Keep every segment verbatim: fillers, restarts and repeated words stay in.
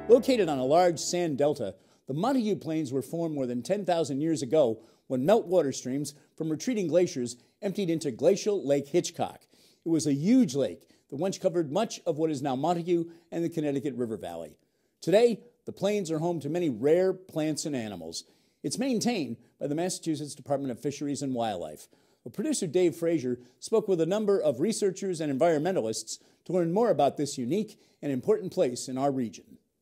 Located on a large sand delta, the Montague Plains were formed more than ten thousand years ago when meltwater streams from retreating glaciers emptied into Glacial Lake Hitchcock. It was a huge lake that once covered much of what is now Montague and the Connecticut River Valley. Today, the plains are home to many rare plants and animals. It's maintained by the Massachusetts Department of Fisheries and Wildlife. Well, producer Dave Fraser spoke with a number of researchers and environmentalists to learn more about this unique and important place in our region.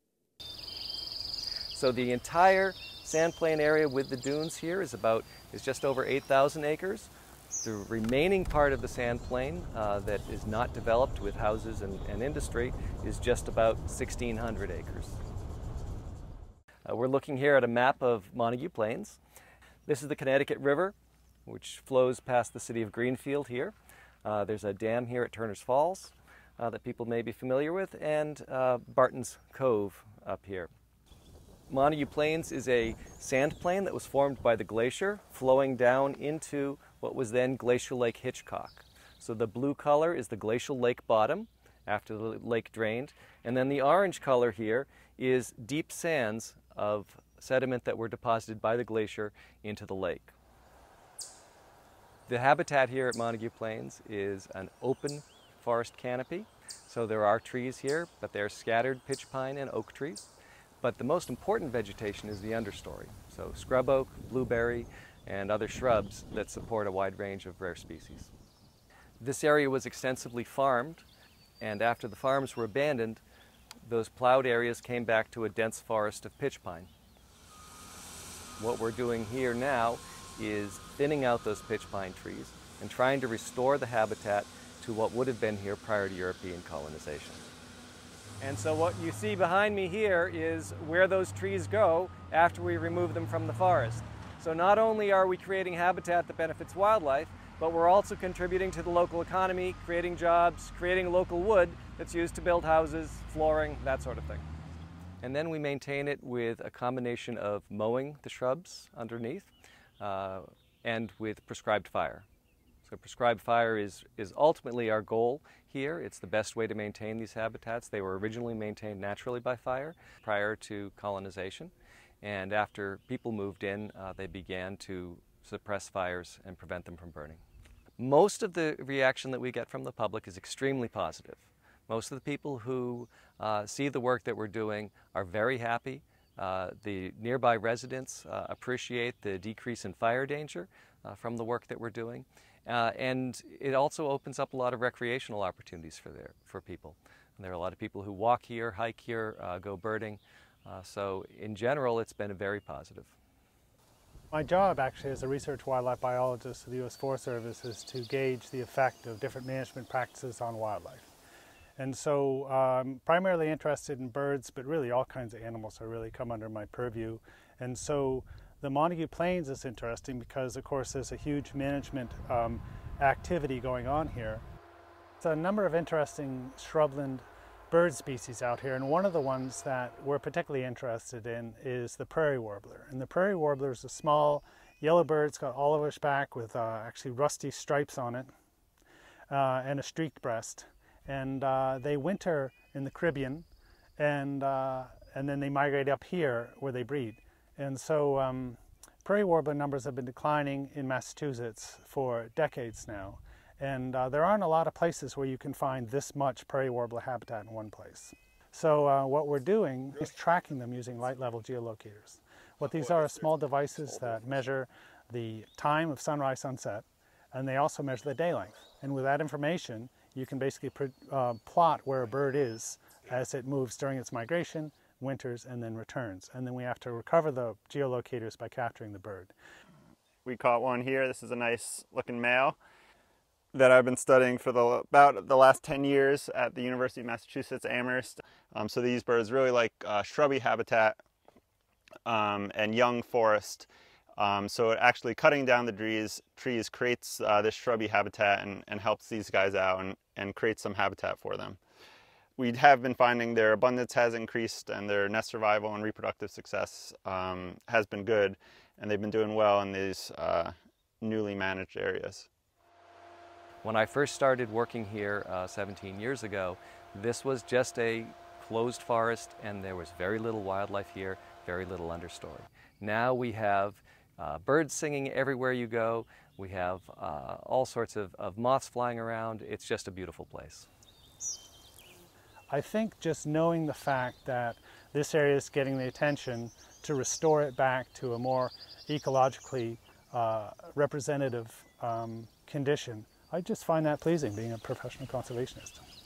So the entire sandplain area with the dunes here is about is just over eight thousand acres. The remaining part of the sandplain uh, that is not developed with houses and, and industry is just about sixteen hundred acres. Uh, we're looking here at a map of Montague Plains. This is the Connecticut River, which flows past the city of Greenfield here. Uh, there's a dam here at Turner's Falls uh, that people may be familiar with, and uh, Barton's Cove up here. Montague Plains is a sand plain that was formed by the glacier flowing down into what was then Glacial Lake Hitchcock. So the blue color is the glacial lake bottom after the lake drained, and then the orange color here is deep sands of sediment that were deposited by the glacier into the lake. The habitat here at Montague Plains is an open forest canopy. So there are trees here, but they're scattered pitch pine and oak trees. But the most important vegetation is the understory. So scrub oak, blueberry, and other shrubs that support a wide range of rare species. This area was extensively farmed, and after the farms were abandoned, those plowed areas came back to a dense forest of pitch pine. What we're doing here now is thinning out those pitch pine trees and trying to restore the habitat to what would have been here prior to European colonization. And so what you see behind me here is where those trees go after we remove them from the forest. So not only are we creating habitat that benefits wildlife, but we're also contributing to the local economy, creating jobs, creating local wood that's used to build houses, flooring, that sort of thing. And then we maintain it with a combination of mowing the shrubs underneath uh, and with prescribed fire. So prescribed fire is, is ultimately our goal here. It's the best way to maintain these habitats. They were originally maintained naturally by fire prior to colonization. And after people moved in, uh, they began to suppress fires and prevent them from burning. Most of the reaction that we get from the public is extremely positive. Most of the people who uh, see the work that we're doing are very happy. Uh, the nearby residents uh, appreciate the decrease in fire danger uh, from the work that we're doing. Uh, and it also opens up a lot of recreational opportunities for, their, for people. And there are a lot of people who walk here, hike here, uh, go birding. Uh, so in general, it's been a very positive. My job actually as a research wildlife biologist of the U S Forest Service is to gauge the effect of different management practices on wildlife. And so I'm um, primarily interested in birds, but really all kinds of animals are really come under my purview. And so the Montague Plains is interesting because, of course, there's a huge management um, activity going on here. It's a number of interesting shrubland bird species out here, and one of the ones that we're particularly interested in is the prairie warbler. And the prairie warbler is a small yellow bird. It's got olivish back with uh, actually rusty stripes on it uh, and a streaked breast. And uh, they winter in the Caribbean, and, uh, and then they migrate up here where they breed. And so um, prairie warbler numbers have been declining in Massachusetts for decades now. And uh, there aren't a lot of places where you can find this much prairie warbler habitat in one place. So uh, what we're doing is tracking them using light level geolocators. What these are are small devices that measure the time of sunrise, sunset, and they also measure the day length. And with that information, you can basically uh, plot where a bird is as it moves during its migration, winters, and then returns. And then we have to recover the geolocators by capturing the bird. We caught one here. This is a nice looking male that I've been studying for the, about the last ten years at the University of Massachusetts, Amherst. Um, so these birds really like uh, shrubby habitat um, and young forest. Um, so it actually cutting down the trees, trees creates uh, this shrubby habitat and, and helps these guys out and, and creates some habitat for them. We have been finding their abundance has increased and their nest survival and reproductive success um, has been good, and they've been doing well in these uh, newly managed areas. When I first started working here uh, seventeen years ago, this was just a closed forest and there was very little wildlife here, very little understory. Now we have uh, birds singing everywhere you go. We have uh, all sorts of, of moths flying around. It's just a beautiful place. I think just knowing the fact that this area is getting the attention to restore it back to a more ecologically uh, representative um, condition, I just find that pleasing, being a professional conservationist.